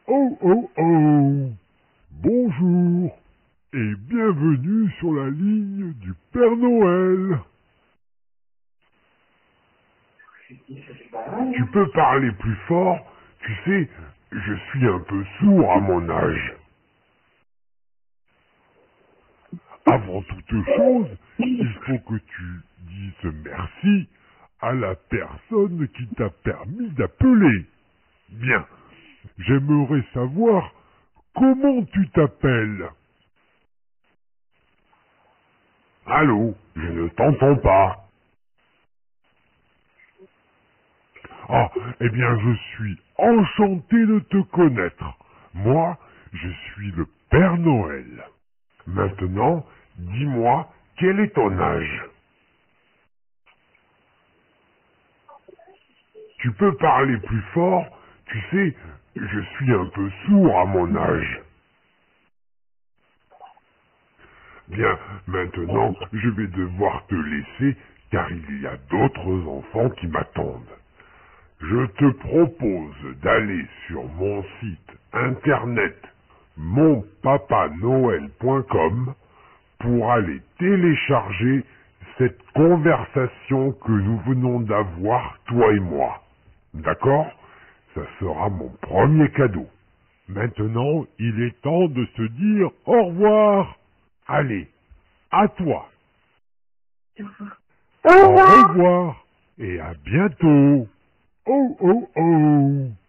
Oh oh oh! Bonjour et bienvenue sur la ligne du Père Noël. Tu peux parler plus fort? Tu sais, je suis un peu sourd à mon âge. Avant toute chose, il faut que tu dises merci à la personne qui t'a permis d'appeler. Bien, j'aimerais savoir comment tu t'appelles. Allô, je ne t'entends pas. Ah, eh bien, je suis enchanté de te connaître. Moi, je suis le Père Noël. Maintenant, dis-moi, quel est ton âge? Tu peux parler plus fort? Tu sais, je suis un peu sourd à mon âge. Bien, maintenant, je vais devoir te laisser, car il y a d'autres enfants qui m'attendent. Je te propose d'aller sur mon site internet monpapanoël.com pour aller télécharger cette conversation que nous venons d'avoir, toi et moi. D'accord? Ça sera mon premier cadeau. Maintenant, il est temps de se dire au revoir. Allez, à toi. Au Au revoir. revoir et à bientôt. Oh oh oh.